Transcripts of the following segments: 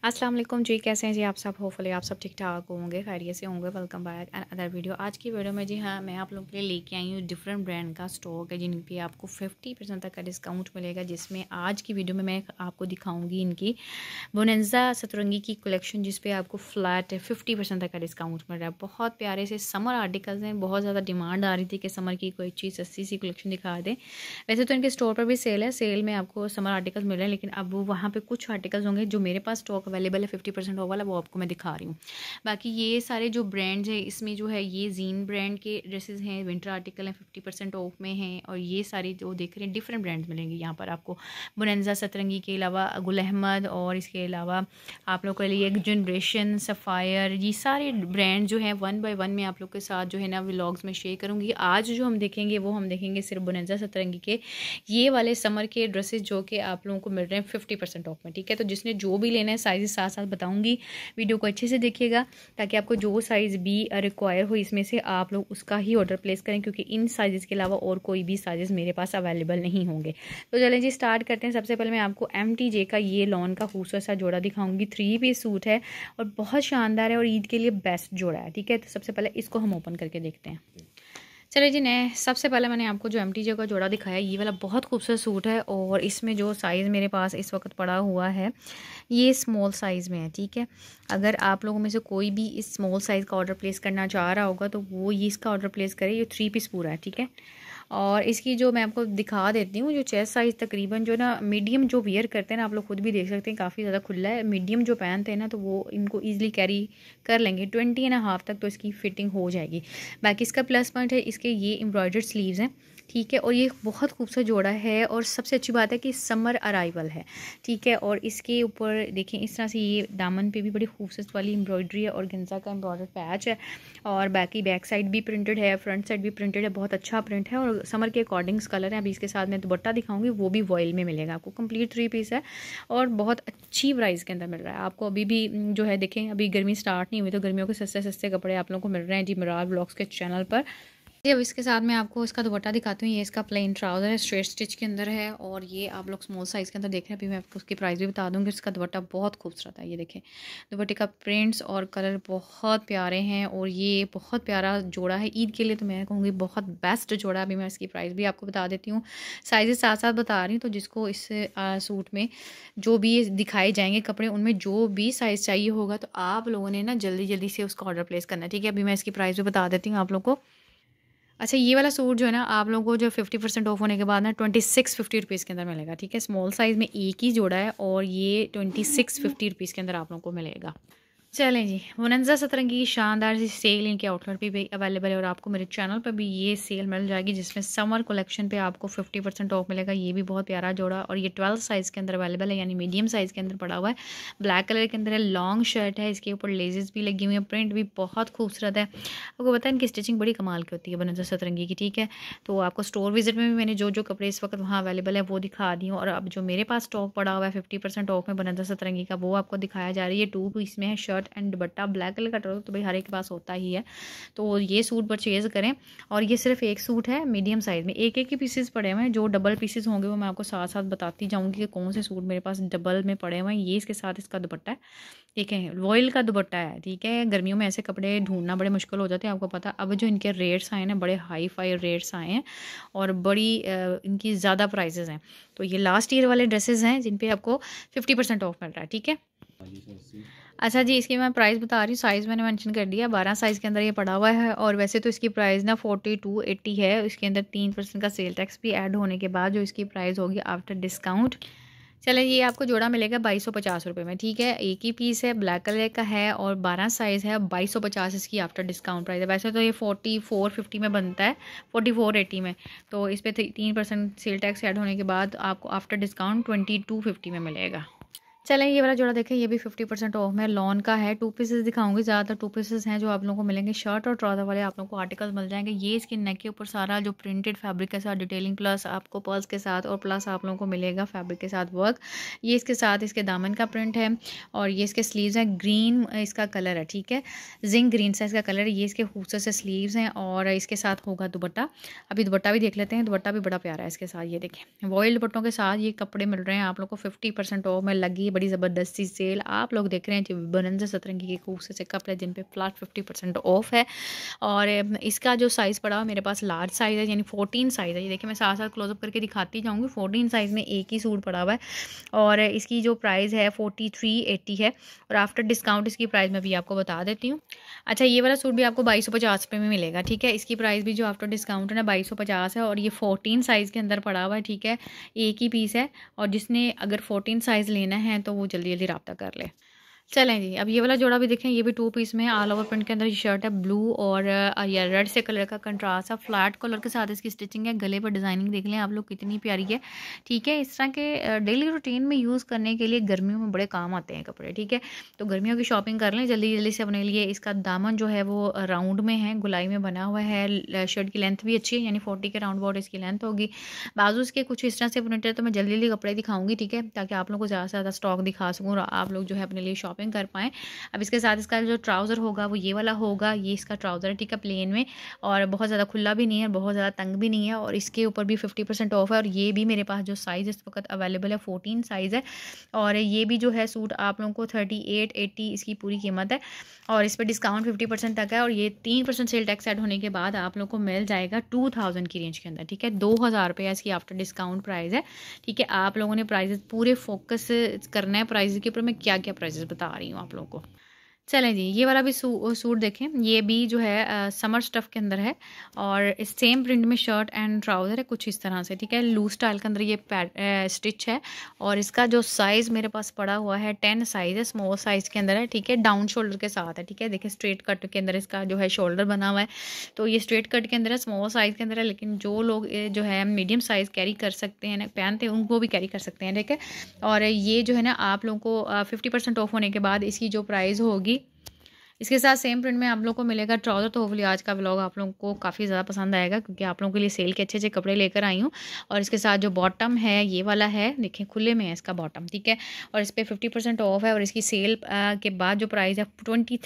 अस्सलाम वालेकुम जी, कैसे हैं जी आप सब। होपफुली आप सब ठीक ठाक होंगे, खैरियत से होंगे। Welcome back other video. आज की वीडियो में जी हाँ, मैं आप लोगों के लिए लेके आई हूँ डिफरेंट ब्रांड का स्टॉक है जिन पे आपको 50% तक का डिस्काउंट मिलेगा। जिसमें आज की वीडियो में मैं आपको दिखाऊंगी इनकी बोनेंजा सतरंगी की कलेक्शन, जिस पे आपको फ्लैट 50% तक का डिस्काउंट मिल रहा है। बहुत प्यारे से समर आर्टिकल्स हैं। बहुत ज़्यादा डिमांड आ रही थी कि समर की कोई चीज़ सस्ती सी कलेक्शन दिखा दें। वैसे तो इनके स्टोर पर भी सेल है, सेल में आपको समर आर्टिकल्स मिल रहे हैं, लेकिन अब वहाँ पे कुछ आर्टिकल्स होंगे जो मेरे पास स्टॉक अवेलेबल है 50% ऑफ वाला, वो आपको मैं दिखा रही हूँ। बाकी ये सारे जो ब्रांड्स हैं, इसमें जो है ये जीन ब्रांड के ड्रेसेस हैं, विंटर आर्टिकल हैं, 50% ऑफ में हैं। और ये सारी जो देख रहे हैं डिफरेंट ब्रांड्स मिलेंगे यहाँ पर आपको। बोनेंजा सतरंगी के अलावा गुल अहमद, और इसके अलावा आप लोग के लिए एक जनरेशन, सफ़ायर, ये सारे ब्रांड जो हैं वन बाय वन मैं आप लोग के साथ जो है ना व्लॉग्स में शेयर करूँगी। आज जो हम देखेंगे वो हम देखेंगे सिर्फ बोनेंजा सतरंगी के ये वाले समर के ड्रेसेस जो कि आप लोगों को मिल रहे हैं 50% ऑफ में। ठीक है, तो जिसने जो भी लेना है साइज़ साथ साथ बताऊंगी। वीडियो को अच्छे से देखिएगा ताकि आपको जो साइज़ भी रिक्वायर हो इसमें से आप लोग उसका ही ऑर्डर प्लेस करें, क्योंकि इन साइज़ के अलावा और कोई भी साइज़ मेरे पास अवेलेबल नहीं होंगे। तो चलें जी स्टार्ट करते हैं। सबसे पहले मैं आपको MTJ का ये लॉन का खूबसूरत सा जोड़ा दिखाऊंगी। 3 पीस सूट है और बहुत शानदार है और ईद के लिए बेस्ट जोड़ा है। ठीक है, तो सबसे पहले इसको हम ओपन करके देखते हैं। चलिए जी, नए सबसे पहले मैंने आपको जो MTJ का जोड़ा दिखाया, ये वाला बहुत खूबसूरत सूट है। और इसमें जो साइज़ मेरे पास इस वक्त पड़ा हुआ है ये स्मॉल साइज़ में है। ठीक है, अगर आप लोगों में से कोई भी इस स्मॉल साइज़ का ऑर्डर प्लेस करना चाह रहा होगा तो वो ये इसका ऑर्डर प्लेस करे। ये 3 पीस पूरा है। ठीक है, और इसकी जो मैं आपको दिखा देती हूँ, जो चेस्ट साइज़ तकरीबन जो ना मीडियम जो वियर करते हैं ना, आप लोग खुद भी देख सकते हैं काफ़ी ज़्यादा खुला है। मीडियम जो पहनते हैं ना तो वो इनको ईजिली कैरी कर लेंगे। 20.5 तक तो इसकी फ़िटिंग हो जाएगी। बाकी इसका प्लस पॉइंट है इसके ये एम्ब्रॉयडर्ड स्लीव्स हैं। ठीक है, और ये बहुत खूबसूरत जोड़ा है। और सबसे अच्छी बात है कि समर अराइवल है। ठीक है, और इसके ऊपर देखें इस तरह से ये दामन पे भी बड़ी खूबसूरत वाली एम्ब्रॉयडरी है और गेंजा का एम्ब्रॉयडर्ड पैच है। और बाकी बैक साइड भी प्रिंटेड है, फ्रंट साइड भी प्रिंटेड है। बहुत अच्छा प्रिंट है और समर के अकॉर्डिंग्स कलर है। अभी इसके साथ मैं दुपट्टा दिखाऊंगी, वो भी वॉयल में मिलेगा आपको। कंप्लीट 3 पीस है और बहुत अच्छी प्राइस के अंदर मिल रहा है आपको। अभी भी जो है देखें, अभी गर्मी स्टार्ट नहीं हुई तो गर्मियों के सस्ते सस्ते कपड़े आप लोगों को मिल रहे हैं जी मिराज ब्लॉग्स के चैनल पर। अब इसके साथ मैं आपको इसका दुपट्टा दिखाती हूँ। ये इसका प्लेन ट्राउज़र है, स्ट्रेट स्टिच के अंदर है। और ये आप लोग स्मॉल साइज़ के अंदर देख रहे हैं। अभी मैं आपको उसकी प्राइस भी बता दूँगी। इसका दुपट्टा बहुत खूबसूरत है, ये देखें दुपट्टे का प्रिंट्स और कलर बहुत प्यारे हैं। और ये बहुत प्यारा जोड़ा है ईद के लिए, तो मैं कहूँगी बहुत बेस्ट जोड़ा। अभी मैं इसकी प्राइस भी आपको बता देती हूँ, साइज़ साथ साथ बता रही हूँ। तो जिसको इस सूट में जो भी दिखाए जाएंगे कपड़े, उनमें जो भी साइज़ चाहिए होगा तो आप लोगों ने ना जल्दी जल्दी से उसका ऑर्डर प्लेस करना है। ठीक है, अभी मैं इसकी प्राइस भी बता देती हूँ आप लोगों को। अच्छा, ये वाला सूट जो है ना आप लोगों को जो 50% ऑफ होने के बाद ना 2650 रुपीज़ के अंदर मिलेगा। ठीक है, स्मॉल साइज़ में एक ही जोड़ा है और ये 2650 रुपीज़ के अंदर आप लोगों को मिलेगा। चलें जी, बोनेंजा सतरंगी की शानदार सी सेल इनके आउटलेट पे भी अवेलेबल है और आपको मेरे चैनल पर भी ये सेल मिल जाएगी, जिसमें समर कलेक्शन पे आपको 50% ऑफ मिलेगा। ये भी बहुत प्यारा जोड़ा और ये 12 साइज़ के अंदर अवेलेबल है, यानी मीडियम साइज़ के अंदर पड़ा हुआ है। ब्लैक कलर के अंदर है, लॉन्ग शर्ट है, इसके ऊपर लेजेस भी लगी हुई है, प्रिंट भी बहुत खूबसूरत है। आपको पता है इनकी स्टिचिंग बड़ी कमाल की होती है बोनेंजा सतरंगी की। ठीक है, तो आपको स्टोर विजिट में भी मैंने जो जो कपड़े इस वक्त वहाँ अवेलेबल है वो दिखा दी हूँ। और अब जो मेरे पास स्टॉक पड़ा हुआ है 50% ऑफ में बोनेंजा सतरंगी का, वो आपको दिखाया जा रही है। 2 पीस में है, shirt and dupatta. Black colour का ट्राउजर तो भाई हर एक के पास होता ही है, तो ये सूट परचेज़ करें। और ये सिर्फ एक सूट है मीडियम साइज़ में, एक एक ही पीसेस पड़े हुए हैं। जो डबल पीसेस होंगे वो मैं आपको साथ साथ बताती जाऊंगी कि कौन से सूट मेरे पास डबल में पड़े हुए हैं। ये इसके साथ इसका दुपट्टा है, ठीक है, वॉयल का दुपट्टा है। ठीक है, गर्मियों में ऐसे कपड़े ढूंढना बड़े मुश्किल हो जाते हैं, आपको पता। अब जो इनके रेट्स आए हैं बड़े हाई फाई रेट्स आए हैं और बड़ी इनकी ज़्यादा प्राइजेज़ हैं। तो ये लास्ट ईयर वाले ड्रेसेस हैं जिन पे आपको 50% ऑफ मिल रहा है। ठीक है, अच्छा जी, इसकी मैं प्राइस बता रही हूँ। साइज़ मैंने मेंशन कर दिया, 12 साइज़ के अंदर ये पड़ा हुआ है। और वैसे तो इसकी प्राइस ना 4280 है। इसके अंदर 3% का सेल टैक्स भी ऐड होने के बाद जो इसकी प्राइस होगी आफ्टर डिस्काउंट, चले ये आपको जोड़ा मिलेगा 2250 रुपये में। ठीक है, एक ही पीस है, ब्लैक कलर का है और 12 साइज़ है। 2250 इसकी आफ्टर डिस्काउंट प्राइस है। वैसे तो ये 4450 में बनता है, 4480 में। तो इस पर 3% सेल टैक्स ऐड होने के बाद आपको आफ्टर डिस्काउंट 2250 में मिलेगा। चलें ये वाला जोड़ा देखें, ये भी 50% ऑफ में लॉन का है। 2 पीसेस दिखाऊंगी, ज़्यादातर 2 पीसेस हैं जो आप लोगों को मिलेंगे। शर्ट और ट्राउज़र वाले आप लोगों को आर्टिकल मिल जाएंगे। ये इसके नेक के ऊपर सारा जो प्रिंटेड फैब्रिक के साथ डिटेलिंग, प्लस आपको पर्ल्स के साथ और प्लस आप लोगों को मिलेगा फैब्रिक के साथ वर्क। ये इसके साथ इसके दामन का प्रिंट है और ये इसके स्लीव्स हैं। ग्रीन इसका कलर है, ठीक है, जिंक ग्रीन सा इसका कलर है। ये इसके खूबसूरत से स्लीव्स हैं और इसके साथ होगा दुपट्टा। अभी दुपट्टा भी देख लेते हैं, दुपट्टा भी बड़ा प्यारा है इसके साथ। ये देखें, वॉयल दुपट्टों के साथ ये कपड़े मिल रहे हैं आप लोग को 50% ऑफ में। लगी बड़ी ज़बरदस्त सी सेल आप लोग देख रहे हैं जो बनंजा सतरंगी के खूबसूरत से कपड़े जिन पे फ्लैट 50% ऑफ है। और इसका जो साइज़ पड़ा हुआ मेरे पास लार्ज साइज़ है, यानी 14 साइज़ है। ये देखिए मैं साथ साथ क्लोजअप करके दिखाती जाऊँगी। 14 साइज़ में एक ही सूट पड़ा हुआ है और इसकी जो प्राइस है 4380 है और आफ्टर डिस्काउंट इसकी प्राइस मैं भी आपको बता देती हूँ। अच्छा, ये वाला सूट भी आपको 2250 में मिलेगा, ठीक है। इसकी प्राइस भी जो आफ्टर डिस्काउंट है ना 2250 है और ये 14 साइज़ के अंदर पड़ा हुआ है, ठीक है। एक ही पीस है और जिसने अगर 14 साइज़ लेना है तो वो जल्दी जल्दी रब्ता कर ले। चलें जी, अब ये वाला जोड़ा भी देखें, ये भी 2 पीस में है। ऑल ओवर प्रिंट के अंदर ये शर्ट है, ब्लू और या रेड से कलर का कंट्रास्ट है। फ्लैट कलर के साथ इसकी स्टिचिंग है। गले पर डिज़ाइनिंग देख लें आप लोग कितनी प्यारी है, ठीक है। इस तरह के डेली रूटीन में यूज़ करने के लिए गर्मियों में बड़े काम आते हैं कपड़े, ठीक है। तो गर्मियों की शॉपिंग कर लें जल्दी जल्दी से अपने लिए। इसका दामन जो है वो राउंड में है, गुलाई में बना हुआ है। शर्ट की लेंथ भी अच्छी है, यानी 40 के राउंड अबाउट इसकी लेंथ होगी। बाजू इसके कुछ इस तरह से प्रिंटेड, तो मैं जल्दी जल्दी कपड़े दिखाऊंगी, ठीक है, ताकि आप लोगों को ज़्यादा से ज़्यादा स्टॉक दिखा सकूँ और आप लोग जो है अपने लिए शॉपिंग कर पाएँ। अब इसके साथ इसका जो ट्राउज़र होगा वो ये वाला होगा। ये इसका ट्राउज़र है, ठीक है, प्लेन में और बहुत ज़्यादा खुला भी नहीं है, बहुत ज़्यादा तंग भी नहीं है और इसके ऊपर भी 50% ऑफ है। और ये भी मेरे पास जो साइज़ इस वक्त अवेलेबल है 14 साइज़ है और ये भी जो है सूट आप लोगों को 3880 इसकी पूरी कीमत है और इस पर डिस्काउंट 50% तक है और ये 3% सेल टैक्स ऐड होने के बाद आप लोग को मिल जाएगा 2000 की रेंज के अंदर, ठीक है। 2000 रुपये इसकी आफ्टर डिस्काउंट प्राइस है, ठीक है। आप लोगों ने प्राइजेस पूरे फोकस करना है प्राइस के ऊपर। मैं क्या क्या प्राइजेस बता रही हूँ आप लोगों को। चलें जी, ये वाला भी सूट देखें, ये भी जो है समर स्टफ़ के अंदर है और इस सेम प्रिंट में शर्ट एंड ट्राउज़र है कुछ इस तरह से, ठीक है। लूज स्टाइल के अंदर ये स्टिच है और इसका जो साइज़ मेरे पास पड़ा हुआ है 10 साइज़ है, स्मॉल साइज़ के अंदर है, ठीक है। डाउन शोल्डर के साथ है, ठीक है। देखिए स्ट्रेट कट के अंदर इसका जो है शोल्डर बना हुआ है, तो ये स्ट्रेट कट के अंदर है, स्मॉल साइज़ के अंदर है। लेकिन जो लोग जो है मीडियम साइज़ कैरी कर सकते हैं, पहनते हैं, उनको भी कैरी कर सकते हैं, ठीक है। और ये जो है ना आप लोगों को 50% ऑफ होने के बाद इसकी जो प्राइस होगी, इसके साथ सेम प्रिंट में आप लोगों को मिलेगा ट्राउज़र। तो होपफुली आज का व्लॉग आप लोगों को काफ़ी ज़्यादा पसंद आएगा क्योंकि आप लोगों के लिए सेल के अच्छे अच्छे कपड़े लेकर आई हूँ। और इसके साथ जो बॉटम है ये वाला है, देखिए खुले में है इसका बॉटम, ठीक है। और इस पर 50% ऑफ है और इसकी सेल के बाद जो प्राइस है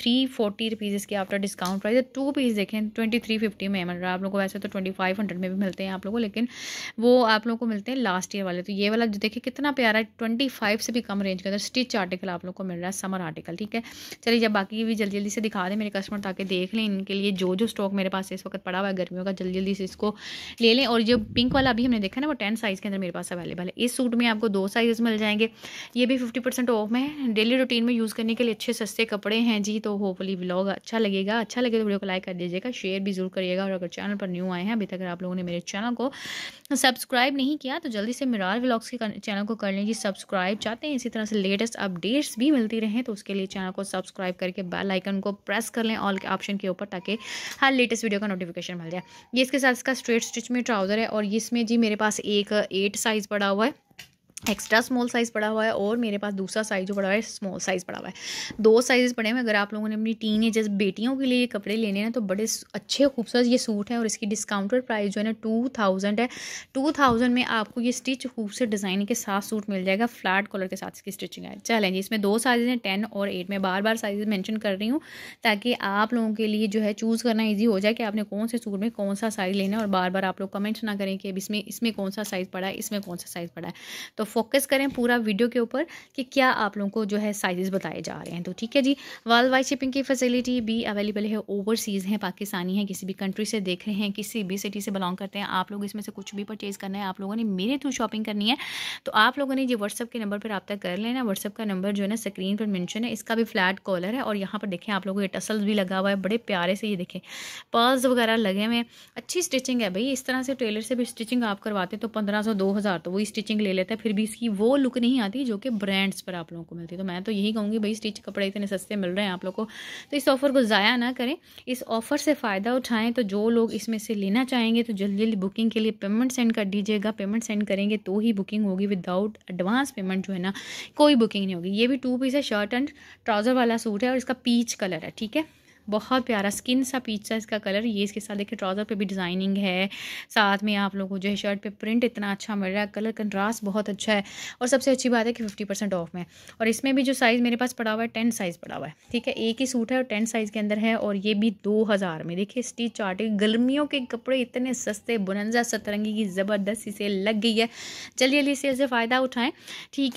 2340 रुपीज़ इसकी आफ्टर डिस्काउंट प्राइस है। 2 पीस देखें 2350 में, मतलब आप लोगों को वैसे तो 2500 में भी मिलते हैं आप लोगों को, लेकिन वो आप लोगों को मिलते हैं लास्ट ईयर वाले। तो ये वाला जो देखिए कितना प्यारा है, 25 से भी कम रेंज के अंदर स्टिच आर्टिकल आप लोग को मिल रहा है, समर आर्टिकल, ठीक है। चलिए जब बाकी भी जल्दी जल्दी से दिखा दें मेरे कस्टमर ताकि देख लें इनके लिए जो जो स्टॉक मेरे पास इस वक्त पड़ा हुआ है गर्मियों का, जल्दी जल्दी से इसको ले लें। और जो पिंक वाला अभी हमने देखा ना वो 10 साइज़ के अंदर मेरे पास अवेलेबल है। इस सूट में आपको 2 साइज़ मिल जाएंगे। ये भी 50% ऑफ में है, डेली रूटीन में यूज़ करने के लिए अच्छे सस्ते कपड़े हैं जी। तो होपफुली व्लॉग अच्छा लगेगा, अच्छा लगे तो वीडियो को लाइक कर दीजिएगा, शेयर भी जरूर करिएगा। और अगर चैनल पर न्यू आए हैं अभी तक आप लोगों ने मेरे चैनल को सब्सक्राइब नहीं किया तो जल्दी से मिरार व्लॉग्स के चैनल को कर लीजिए सब्सक्राइब। चाहते हैं इसी तरह से लेटेस्ट अपडेट्स भी मिलती रहें तो उसके लिए चैनल को सब्सक्राइब करके बेल आइकन को प्रेस कर लें ऑल के ऑप्शन के ऊपर, ताकि हर लेटेस्ट वीडियो का नोटिफिकेशन मिल जाए। ये इसके साथ इसका स्ट्रेट स्टिच में ट्राउज़र है और इसमें जी मेरे पास एक 8 साइज़ पड़ा हुआ है, एक्स्ट्रा स्मॉल साइज़ पड़ा हुआ है और मेरे पास दूसरा साइज़ जो पड़ा हुआ है स्मॉल साइज़ पड़ा हुआ है। 2 साइज़ पड़े हैं। अगर आप लोगों ने अपनी टीनेजर्स बेटियों के लिए कपड़े लेने हैं तो बड़े अच्छे खूबसूरत ये सूट है और इसकी डिस्काउंटेड प्राइस जो है ना 2000 है। 2000 में आपको ये स्टिच खूबसूरत डिज़ाइन के साथ सूट मिल जाएगा, फ्लैट कलर के साथ इसकी स्टिचिंग है। चलें जी, इसमें 2 साइज़ हैं 10 और 8 में बार बार साइज़ मेंशन कर रही हूँ ताकि आप लोगों के लिए जो है चूज़ करना ईजी हो जाए कि आपने कौन से सूट में कौन सा साइज़ लेना है। और बार बार आप लोग कमेंट ना करें कि इसमें कौन सा साइज़ पड़ा है, इसमें कौन सा साइज़ पड़ा है। तो फोकस करें पूरा वीडियो के ऊपर कि क्या आप लोगों को जो है साइजेस बताए जा रहे हैं। तो ठीक है जी, वर्ल्ड वाइड शिपिंग की फैसिलिटी भी अवेलेबल है। ओवरसीज़ हैं, पाकिस्तानी हैं, किसी भी कंट्री से देख रहे हैं, किसी भी सिटी से बिलोंग करते हैं आप लोग, इसमें से कुछ भी परचेज़ करना है आप लोगों ने मेरे थ्रू शॉपिंग करनी है तो आप लोगों ने ये व्हाट्सअप के नंबर पर रब्ता कर लेना। व्हाट्सअप का नंबर जो है ना स्क्रीन पर मेंशन है। इसका भी फ्लैट कॉलर है और यहाँ पर देखें आप लोगों को ये टसल्स भी लगा हुआ है, बड़े प्यारे से ये देखें पर्ल्स वगैरह लगे हुए हैं, अच्छी स्टिचिंग है भाई। इस तरह से टेलर से भी स्टिचिंग आप करवाते तो 1500-2000 तो वही स्टिचिंग ले लेता है, फिर भी इसकी वो लुक नहीं आती जो कि ब्रांड्स पर आप लोगों को मिलती है। तो मैं तो यही कहूँगी भाई स्टिच कपड़े इतने सस्ते मिल रहे हैं आप लोगों को तो इस ऑफ़र को ज़ाया ना करें, इस ऑफ़र से फ़ायदा उठाएं। तो जो लोग इसमें से लेना चाहेंगे तो जल्दी जल्दी बुकिंग के लिए पेमेंट सेंड कर दीजिएगा। पेमेंट सेंड करेंगे तो ही बुकिंग होगी, विदाउट एडवांस पेमेंट जो है ना कोई बुकिंग नहीं होगी। ये भी 2 पीस है, शर्ट एंड ट्राउज़र वाला सूट है और इसका पीच कलर है, ठीक है, बहुत प्यारा स्किन सा पीच सा इसका कलर। ये इसके साथ देखिए ट्राउज़र पे भी डिज़ाइनिंग है, साथ में आप लोगों को जो है शर्ट पे प्रिंट इतना अच्छा मिल रहा है, कलर कंट्रास्ट बहुत अच्छा है और सबसे अच्छी बात है कि 50% ऑफ में। और इसमें भी जो साइज़ मेरे पास पड़ा हुआ है 10 साइज़ पड़ा हुआ है, ठीक है, एक ही सूट है और 10 साइज़ के अंदर है और ये भी 2000 में। देखिए स्टिच चार्ट, गर्मियों के कपड़े इतने सस्ते, बुनंजा सतरंगी की ज़बरदस्त सी सेल लग गई है, जल्दी जल्दी सेल से फ़ायदा उठाएँ, ठीक है।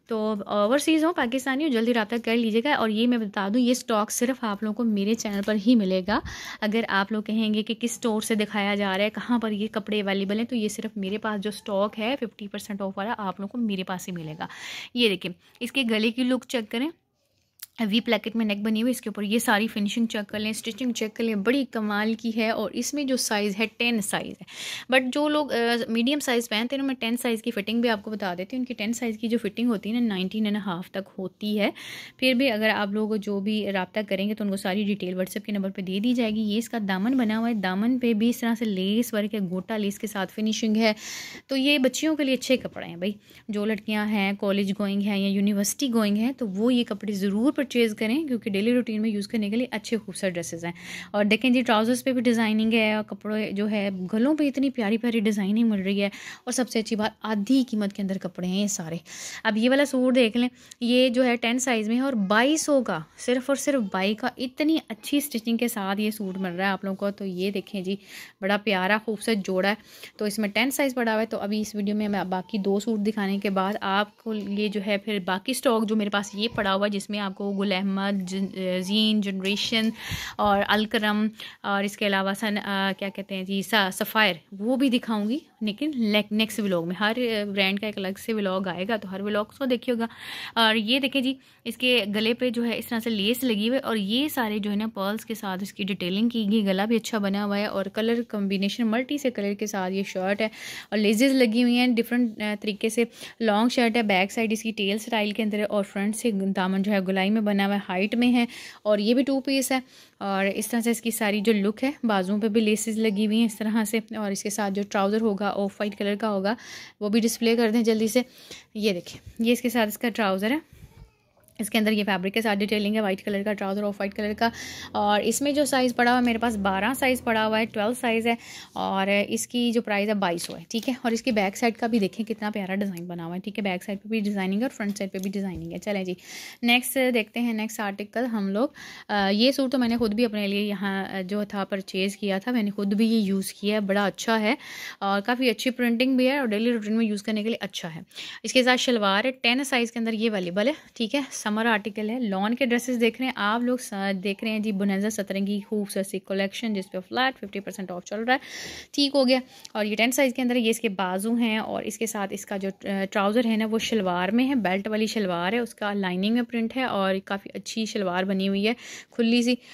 तो ओवरसीज़ हो, पाकिस्तानी हो, जल्दी रब्ता कर लीजिएगा। और ये मैं बता दूँ, ये स्टॉक सिर्फ आप लोगों को मेरे चैनल पर ही मिलेगा। अगर आप लोग कहेंगे कि किस स्टोर से दिखाया जा रहा है, कहाँ पर ये कपड़े अवेलेबल हैं, तो ये सिर्फ मेरे पास जो स्टॉक है 50% ऑफ वाला आप लोगों को मेरे पास ही मिलेगा। ये देखिए, इसके गले की लुक चेक करें, वी प्लैकेट में नेक बनी हुई, इसके ऊपर ये सारी फिनिशिंग चेक कर लें, स्टिचिंग चेक कर लें, बड़ी कमाल की है। और इसमें जो साइज़ है 10 साइज़ है, बट जो लोग मीडियम साइज़ पहनते हैं मैं 10 साइज़ की फ़िटिंग भी आपको बता देती हूँ। उनकी 10 साइज़ की जो फ़िटिंग होती है ना 19.5 तक होती है। फिर भी अगर आप लोग जो भी रब्ता करेंगे तो उनको सारी डिटेल व्हाट्सएप के नंबर पर दे दी जाएगी। ये इसका दामन बना हुआ है, दामन पर भी इस तरह से लेस वर्क है, गोटा लेस के साथ फिनिशिंग है। तो ये बच्चियों के लिए अच्छे कपड़े हैं भाई। जो लड़कियाँ हैं, कॉलेज गोइंग हैं या यूनिवर्सिटी गोइंग हैं, तो वो ये कपड़े ज़रूर परचेज़ करें, क्योंकि डेली रूटीन में यूज़ करने के लिए अच्छे खूबसूरत ड्रेसेस हैं। और देखें जी, ट्राउज़र्स पे भी डिज़ाइनिंग है, और कपड़े जो है गलों पे इतनी प्यारी प्यारी डिज़ाइनिंग मिल रही है। और सबसे अच्छी बात, आधी कीमत के अंदर कपड़े हैं ये सारे। अब ये वाला सूट देख लें, ये जो है 10 साइज़ में है और 2200 का, सिर्फ और सिर्फ 22 का, इतनी अच्छी स्टिचिंग के साथ ये सूट मिल रहा है आप लोगों को। तो ये देखें जी, बड़ा प्यारा खूबसूरत जोड़ा है। तो इसमें 10 साइज़ पड़ा हुआ है। तो अभी इस वीडियो में मैं बाकी 2 सूट दिखाने के बाद आपको ये जो है फिर बाकी स्टॉक जो मेरे पास ये पड़ा हुआ है, जिसमें आपको गुल अहमद, जीन, जनरेशन और अलकरम और इसके अलावा क्या कहते हैं जी, सफ़ायर, वो भी दिखाऊंगी। लेकिन नेक्स्ट व्लॉग में हर ब्रांड का एक अलग से व्लॉग आएगा, तो हर व्लॉग को देखिएगा। और ये देखें जी, इसके गले पे जो है इस तरह से लेस लगी हुई है, और ये सारे जो है ना पर्ल्स के साथ इसकी डिटेलिंग की गई। गला भी अच्छा बना हुआ है और कलर कम्बिनेशन मल्टी से कलर के साथ ये शर्ट है, और लेजेस लगी हुई हैं डिफरेंट तरीके से। लॉन्ग शर्ट है, बैक साइड इसकी टेल स्टाइल के अंदर है, और फ्रंट से दामन जो है गुलाई में बना हुआ है, हाइट में है। और ये भी 2 पीस है। और इस तरह से इसकी सारी जो लुक है, बाजुओं पे भी लेसेस लगी हुई हैं इस तरह से। और इसके साथ जो ट्राउज़र होगा ऑफ वाइट कलर का होगा, वो भी डिस्प्ले कर दें जल्दी से। ये देखिए, ये इसके साथ इसका ट्राउज़र है। इसके अंदर ये फैब्रिक के साथ डिटेलिंग है, वाइट कलर का ट्राउज़र, ऑफ वाइट कलर का। और इसमें जो साइज़ पड़ा हुआ है मेरे पास 12 साइज़ पड़ा हुआ है, 12 साइज़ है। और इसकी जो प्राइस है 2200 है, ठीक है। और इसकी बैक साइड का भी देखें कितना प्यारा डिज़ाइन बना हुआ है, ठीक है। बैक साइड पे भी डिज़ाइनिंग है और फ्रंट साइड पे भी डिज़ाइनिंग है। चलें जी, नेक्स्ट देखते हैं, नेक्स्ट आर्टिकल हम लोग। ये सूट तो मैंने खुद भी अपने लिए यहाँ जो था परचेज़ किया था, मैंने खुद भी ये यूज़ किया है, बड़ा अच्छा है और काफ़ी अच्छी प्रिंटिंग भी है, और डेली रूटीन में यूज़ करने के लिए अच्छा है। इसके साथ शलवार है, 10 साइज़ के अंदर ये अवेलेबल है, ठीक है। समर आर्टिकल है। लॉन के ड्रेसेस देख रहे हैं आप लोग, देख रहे हैं जी बुनज़ा सतरंगी खूबसूरत सी कलेक्शन, जिस पे फ्लैट 50% ऑफ चल रहा है, ठीक हो गया। और ये 10 साइज़ के अंदर ये इसके बाजू हैं, और इसके साथ इसका जो ट्राउज़र है ना वो शलवार में है, बेल्ट वाली शलवार है, उसका लाइनिंग में प्रिंट है, और काफ़ी अच्छी शलवार बनी हुई है खुली सी।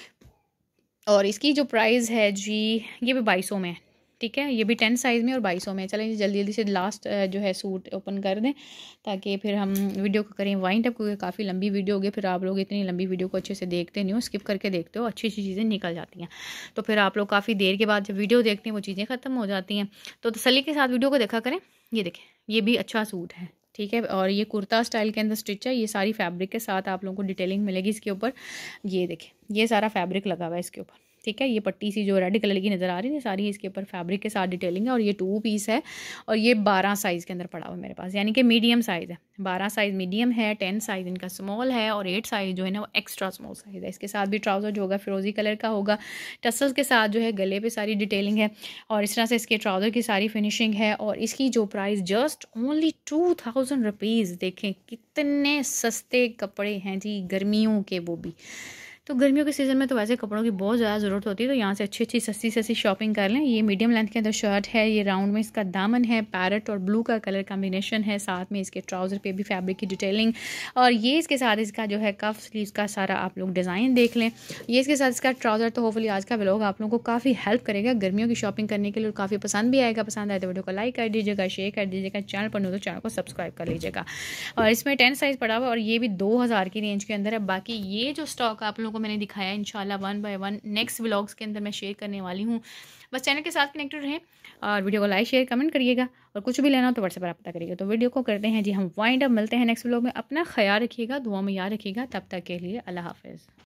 और इसकी जो प्राइस है जी, ये भी 2200 में है, ठीक है। ये भी 10 साइज़ में और 2200 में। चलें जल्दी जल्दी से लास्ट जो है सूट ओपन कर दें, ताकि फिर हम वीडियो को करें वाइंड अप, क्योंकि काफ़ी लंबी वीडियो होगी। फिर आप लोग इतनी लंबी वीडियो को अच्छे से देखते नहीं हो, स्किप करके देखते हो, अच्छी अच्छी चीज़ें निकल जाती हैं। तो फिर आप लोग काफ़ी देर के बाद जब वीडियो देखते हैं वो चीज़ें ख़त्म हो जाती हैं। तो तसल्ली के साथ वीडियो को देखा करें। ये देखें, ये भी अच्छा सूट है, ठीक है। और ये कुर्ता स्टाइल के अंदर स्टिच है, ये सारी फैब्रिक के साथ आप लोगों को डिटेलिंग मिलेगी इसके ऊपर। ये देखें, ये सारा फैब्रिक लगा हुआ है इसके ऊपर, ठीक है। ये पट्टी सी जो रेड कलर की नज़र आ रही है सारी, इसके ऊपर फैब्रिक के साथ डिटेलिंग है। और ये 2 पीस है, और ये 12 साइज़ के अंदर पड़ा हुआ है मेरे पास, यानी कि मीडियम साइज़ है। 12 साइज़ मीडियम है, 10 साइज़ इनका स्मॉल है, और 8 साइज़ जो है ना वो एक्स्ट्रा स्मॉल साइज़ है। इसके साथ भी ट्राउज़र जो होगा फिरोज़ी कलर का होगा, टसल्स के साथ जो है गले पे सारी डिटेलिंग है, और इस तरह से इसके ट्राउज़र की सारी फिनिशिंग है। और इसकी जो प्राइस जस्ट ओनली 2000 रुपीज़। देखें कितने सस्ते कपड़े हैं जी, गर्मियों के, वो भी। तो गर्मियों के सीज़न में तो वैसे कपड़ों की बहुत ज़्यादा ज़रूरत होती है, तो यहाँ से अच्छी अच्छी सस्ती सस्ती शॉपिंग कर लें। ये मीडियम लेंथ के अंदर शर्ट है, ये राउंड में इसका दामन है, पैरेट और ब्लू का कलर कॉम्बिनेशन है, साथ में इसके ट्राउज़र पे भी फैब्रिक की डिटेलिंग। और ये इसके साथ इसका जो है कफ स्लीव्स का सारा आप लोग डिज़ाइन देख लें। ये इसके साथ इसका ट्राउज़र। तो होपफुली आज का व्लॉग आप लोगों को काफ़ी हेल्प करेगा गर्मियों की शॉपिंग करने के लिए, काफ़ी पसंद भी आएगा। पसंद आए तो वीडियो को लाइक कर दीजिएगा, शेयर कर दीजिएगा, चैनल पर नहीं तो चैनल को सब्सक्राइब कर लीजिएगा। और इसमें 10 साइज़ पड़ा हुआ, और ये भी 2000 की रेंज के अंदर है। बाकी ये जो स्टॉक आप लोगों को मैंने दिखाया इंशाल्लाह 1 बाय 1 नेक्स्ट व्लॉग्स के अंदर मैं शेयर करने वाली हूँ। बस चैनल के साथ कनेक्टेड रहें, और वीडियो को लाइक शेयर कमेंट करिएगा, और कुछ भी लेना हो तो व्हाट्सएप पर पता करिएगा। तो वीडियो को करते हैं जी हम वाइंड अप, मिलते हैं नेक्स्ट व्लॉग में। अपना ख्याल रखिएगा, दुआ में याद रखिएगा। तब तक के लिए अल्लाह हाफ़िज़।